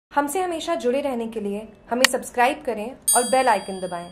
हमसे हमेशा जुड़े रहने के लिए हमें सब्सक्राइब करें और बेल आइकन दबाएं।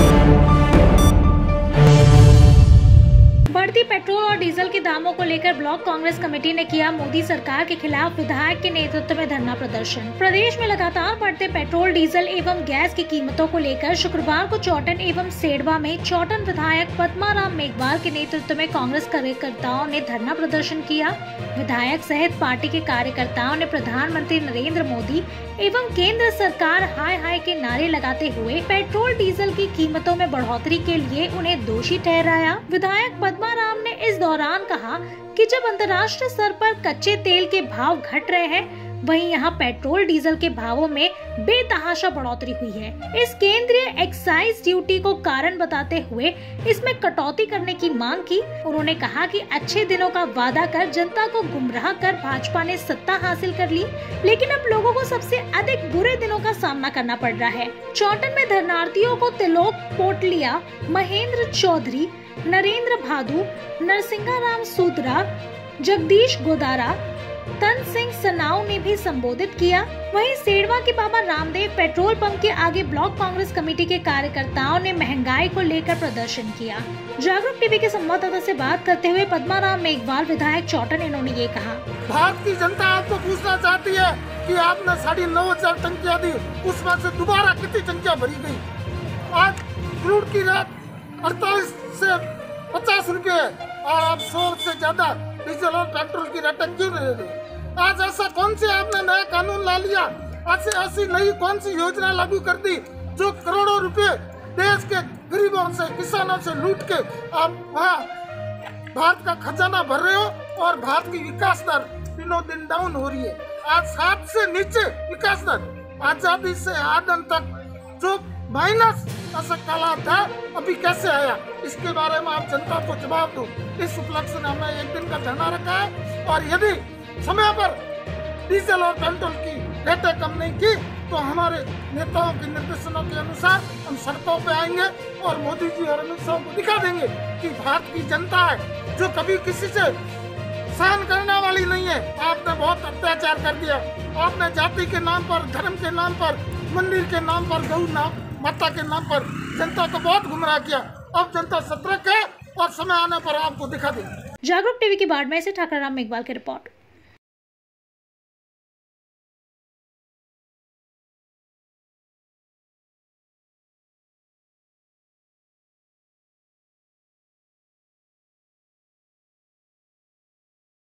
बढ़ती पेट्रोल और डीजल के दामों को लेकर ब्लॉक कांग्रेस कमेटी ने किया मोदी सरकार के खिलाफ विधायक के नेतृत्व में धरना प्रदर्शन। प्रदेश में लगातार बढ़ते पेट्रोल, डीजल एवं गैस की कीमतों को लेकर शुक्रवार को चौटन एवं सेडवा में चौटन विधायक पद्माराम मेघवाल के नेतृत्व में कांग्रेस कार्यकर्ताओं ने धरना प्रदर्शन किया। विधायक सहित पार्टी के कार्यकर्ताओं ने प्रधानमंत्री नरेंद्र मोदी एवं केंद्र सरकार हाय हाय के नारे लगाते हुए पेट्रोल डीजल की कीमतों में बढ़ोतरी के लिए उन्हें दोषी ठहराया। विधायक पद्माराम ने इस दौरान कहा कि जब अंतर्राष्ट्रीय स्तर पर कच्चे तेल के भाव घट रहे हैं, वहीं यहाँ पेट्रोल डीजल के भावों में बेतहाशा बढ़ोतरी हुई है। इस केंद्रीय एक्साइज ड्यूटी को कारण बताते हुए इसमें कटौती करने की मांग की। उन्होंने कहा कि अच्छे दिनों का वादा कर जनता को गुमराह कर भाजपा ने सत्ता हासिल कर ली, लेकिन अब लोगों को सबसे अधिक बुरे दिनों का सामना करना पड़ रहा है। चौटन में धरनार्थियों को तिलोक पोटलिया, महेंद्र चौधरी, नरेंद्र भादु, नरसिंहाराम सूत्रा, जगदीश गोदारा, तन सिंह सनाव ने भी संबोधित किया। वहीं सेडवा के बाबा रामदेव पेट्रोल पंप के आगे ब्लॉक कांग्रेस कमेटी के कार्यकर्ताओं ने महंगाई को लेकर प्रदर्शन किया। जागरूक टीवी के संवाददाता से बात करते हुए पद्माराम मेघवाल विधायक चौटन, इन्होंने ये कहा। भारत की जनता आपको पूछना चाहती है कि आपने 9,500 टंकियां दी, उसमें से दोबारा कितनी टंकियां भरी गई? आज क्रूड की रेट 48 से 50 रुपए और अब 100 से ज्यादा डीजल और पेट्रोल की रेटें क्यों रह गई? आज ऐसा कौन से आपने नया कानून ला लिया? ऐसी नई कौन सी योजना लागू कर दी जो करोड़ों रुपए देश के गरीबों से, किसानों से लूट के आप वहाँ भारत का खजाना भर रहे हो और भारत की विकास दर दिनों दिन डाउन हो रही है। आज 7 से नीचे विकास दर, आजादी से आदम तक जो माइनस ऐसा काला था, अभी कैसे आया? इसके बारे में आप जनता को जवाब दो। इस उपलक्ष्य में हमने एक दिन का धरना रखा है और यदि समय पर डीजल और पेट्रोल की रेटें कम नहीं की तो हमारे नेताओं के निर्देशनों के अनुसार हम सड़कों पे आएंगे और मोदी जी और अमित शाह को दिखा देंगे कि भारत की जनता है जो कभी किसी से सहन करने वाली नहीं है। आपने बहुत अत्याचार कर दिया। आपने जाति के नाम पर, धर्म के नाम पर, मंदिर के नाम पर, गौ माता के नाम पर जनता को बहुत गुमराह किया। अब जनता सतर्क है और समय आने पर आपको दिखा देगी। जागरूक टीवी की बाढ़ में से ठाकुर राम मेघवाल की रिपोर्ट।